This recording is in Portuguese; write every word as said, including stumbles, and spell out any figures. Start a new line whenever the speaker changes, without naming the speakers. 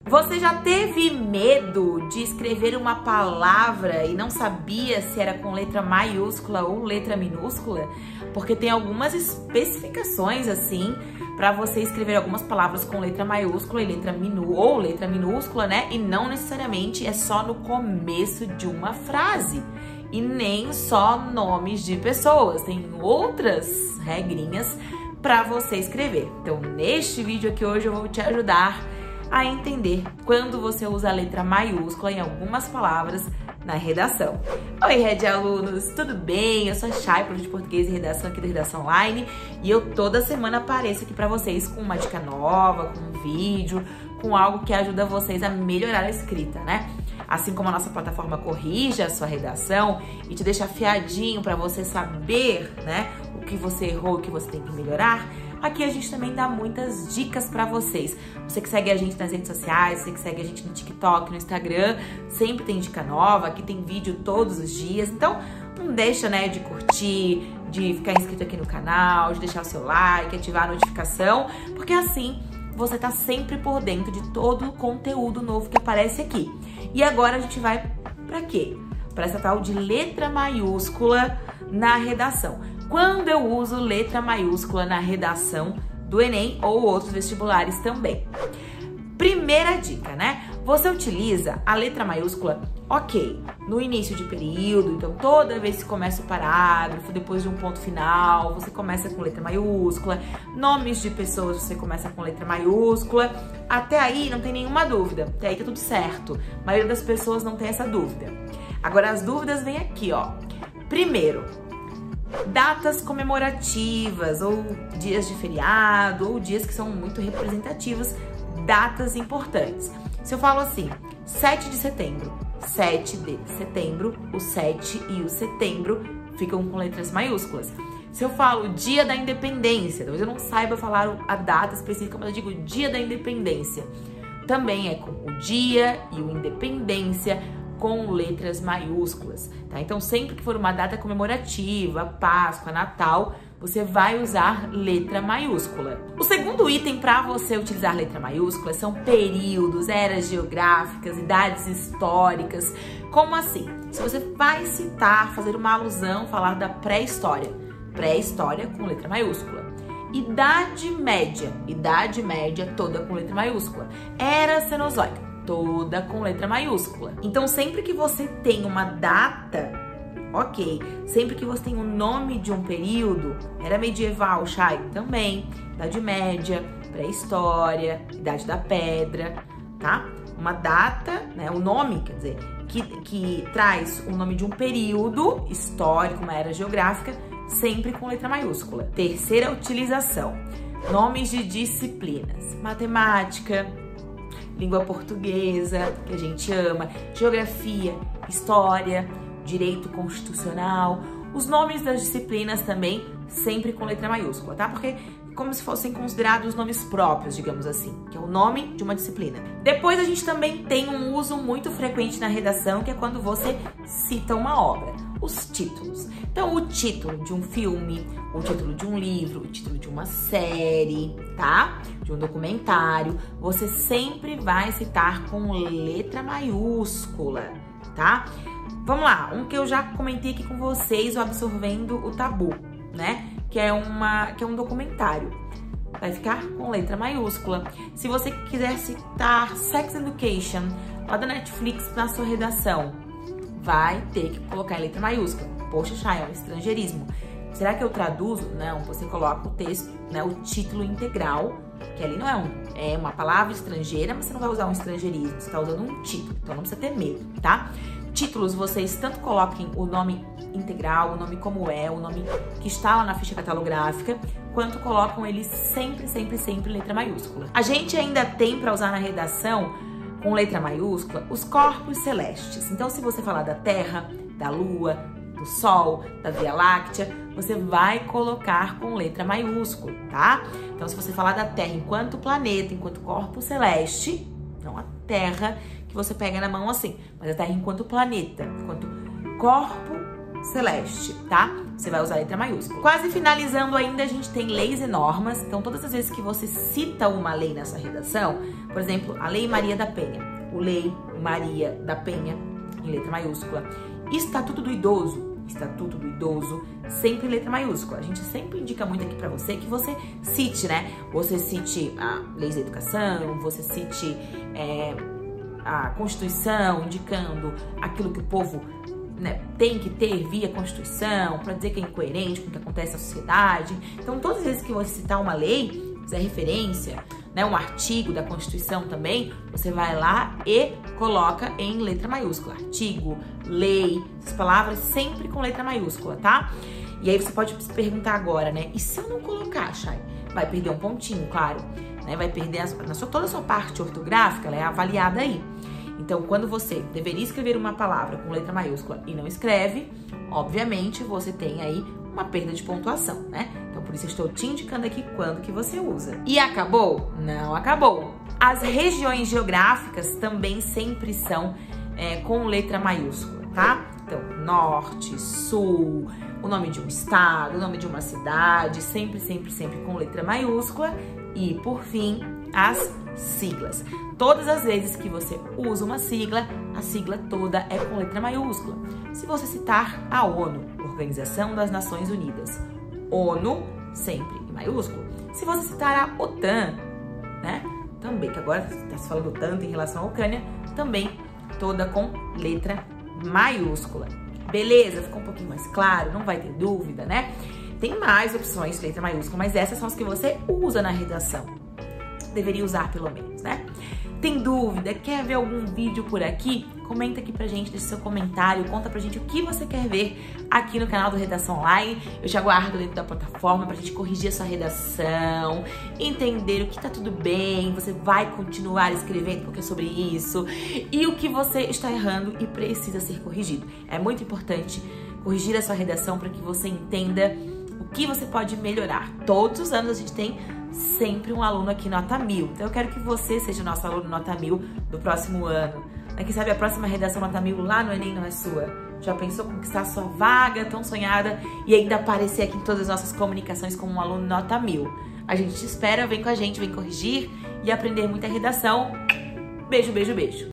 Você já teve medo de escrever uma palavra e não sabia se era com letra maiúscula ou letra minúscula? Porque tem algumas especificações assim para você escrever algumas palavras com letra maiúscula e letra minu ou letra minúscula, né? E não necessariamente é só no começo de uma frase. E nem só nomes de pessoas. Tem outras regrinhas para você escrever. Então, neste vídeo aqui hoje eu vou te ajudar a entender quando você usa a letra maiúscula em algumas palavras na redação. Oi, Red Alunos, tudo bem? Eu sou a Chay, professora de português e redação aqui da Redação Online, e eu toda semana apareço aqui para vocês com uma dica nova, com um vídeo, com algo que ajuda vocês a melhorar a escrita, né? Assim como a nossa plataforma corrige a sua redação e te deixa afiadinho para você saber, né, o que você errou, o que você tem que melhorar, aqui a gente também dá muitas dicas para vocês. Você que segue a gente nas redes sociais, você que segue a gente no TikTok, no Instagram, sempre tem dica nova, aqui tem vídeo todos os dias. Então, não deixa, né, de curtir, de ficar inscrito aqui no canal, de deixar o seu like, ativar a notificação, porque assim você tá sempre por dentro de todo o conteúdo novo que aparece aqui. E agora a gente vai para quê? Para essa tal de letra maiúscula na redação. Quando eu uso letra maiúscula na redação do Enem ou outros vestibulares também. Primeira dica, né? Você utiliza a letra maiúscula, ok, no início de período, então toda vez que começa o parágrafo, depois de um ponto final, você começa com letra maiúscula, nomes de pessoas você começa com letra maiúscula, até aí não tem nenhuma dúvida, até aí tá tudo certo, a maioria das pessoas não tem essa dúvida. Agora as dúvidas vêm aqui, ó. Primeiro, datas comemorativas, ou dias de feriado, ou dias que são muito representativos, datas importantes. Se eu falo assim, sete de setembro, sete de setembro, o sete e o setembro ficam com letras maiúsculas. Se eu falo dia da independência, talvez eu não saiba falar a data específica, mas eu digo dia da independência, também é com o dia e o independência com letras maiúsculas, tá? Então, sempre que for uma data comemorativa, Páscoa, Natal, você vai usar letra maiúscula. O segundo item para você utilizar letra maiúscula são períodos, eras geográficas, idades históricas. Como assim? Se você vai citar, fazer uma alusão, falar da pré-história, pré-história com letra maiúscula. Idade média, idade média toda com letra maiúscula. Era Cenozoica, toda com letra maiúscula. Então, sempre que você tem uma data, ok, sempre que você tem o nome de um período, era medieval, Chay, também, Idade Média, pré-história, Idade da Pedra, tá? Uma data, né, o nome, quer dizer, que, que traz o nome de um período histórico, uma era geográfica, sempre com letra maiúscula. Terceira utilização, nomes de disciplinas, matemática, língua portuguesa, que a gente ama, geografia, história, direito constitucional, os nomes das disciplinas também sempre com letra maiúscula, tá? Porque como se fossem considerados nomes próprios, digamos assim, que é o nome de uma disciplina. Depois a gente também tem um uso muito frequente na redação, que é quando você cita uma obra, os títulos. Então, o título de um filme, o título de um livro, o título de uma série, tá? De um documentário, você sempre vai citar com letra maiúscula, tá? Vamos lá, um que eu já comentei aqui com vocês, o Absorvendo o Tabu, né? Que é, uma, que é um documentário. Vai ficar com letra maiúscula. Se você quiser citar Sex Education, lá da Netflix, na sua redação, vai ter que colocar em letra maiúscula. Poxa, Chay, é um estrangeirismo. Será que eu traduzo? Não, você coloca o texto, né, o título integral, que ali não é, um, é uma palavra estrangeira, mas você não vai usar um estrangeirismo, você está usando um título, então não precisa ter medo, tá? Títulos, vocês tanto coloquem o nome integral, o nome como é, o nome que está lá na ficha catalográfica, quanto colocam eles sempre, sempre, sempre letra maiúscula. A gente ainda tem para usar na redação, com letra maiúscula, os corpos celestes. Então, se você falar da Terra, da Lua, do Sol, da Via Láctea, você vai colocar com letra maiúscula, tá? Então, se você falar da Terra enquanto planeta, enquanto corpo celeste, não a Terra que você pega na mão assim, mas a Terra enquanto planeta, enquanto corpo celeste, tá? Você vai usar a letra maiúscula. Quase finalizando ainda, a gente tem leis e normas. Então, todas as vezes que você cita uma lei nessa redação, por exemplo, a Lei Maria da Penha, o Lei Maria da Penha, em letra maiúscula. Estatuto do Idoso, Estatuto do Idoso, sempre em letra maiúscula. A gente sempre indica muito aqui pra você que você cite, né? Você cite a Lei da Educação, você cite é, a Constituição, indicando aquilo que o povo, né, tem que ter via Constituição, para dizer que é incoerente com o que acontece na sociedade. Então, todas as vezes que você citar uma lei, fizer referência, né, um artigo da Constituição também, você vai lá e coloca em letra maiúscula. Artigo, lei, essas palavras sempre com letra maiúscula, tá? E aí você pode se perguntar agora, né? E se eu não colocar, Chay? Vai perder um pontinho, claro, né? Vai perder a, na sua, toda a sua parte ortográfica, ela é avaliada aí. Então, quando você deveria escrever uma palavra com letra maiúscula e não escreve, obviamente você tem aí uma perda de pontuação, né? Então, por isso eu estou te indicando aqui quando que você usa. E acabou? Não acabou! As regiões geográficas também sempre são é, com letra maiúscula, tá? Então, norte, sul, o nome de um estado, o nome de uma cidade, sempre, sempre, sempre com letra maiúscula. E, por fim, as siglas. Todas as vezes que você usa uma sigla, a sigla toda é com letra maiúscula. Se você citar a ONU, Organização das Nações Unidas, ONU, sempre em maiúsculo. Se você citar a OTAN, né, também, que agora está se falando tanto em relação à Ucrânia, também toda com letra maiúscula. Beleza? Ficou um pouquinho mais claro? Não vai ter dúvida, né? Tem mais opções de letra maiúscula, mas essas são as que você usa na redação. Deveria usar, pelo menos, né? Tem dúvida? Quer ver algum vídeo por aqui? Comenta aqui pra gente, deixa seu comentário, conta pra gente o que você quer ver aqui no canal do Redação Online. Eu te aguardo dentro da plataforma pra gente corrigir a sua redação, entender o que tá tudo bem, você vai continuar escrevendo porque é sobre isso, e o que você está errando e precisa ser corrigido. É muito importante corrigir a sua redação para que você entenda o que você pode melhorar. Todos os anos a gente tem sempre um aluno aqui nota mil. Então eu quero que você seja o nosso aluno nota mil do próximo ano. Quem sabe a próxima redação nota mil lá no Enem não é sua? Já pensou conquistar a sua vaga tão sonhada e ainda aparecer aqui em todas as nossas comunicações como um aluno nota mil? A gente te espera, vem com a gente, vem corrigir e aprender muita redação. Beijo, beijo, beijo.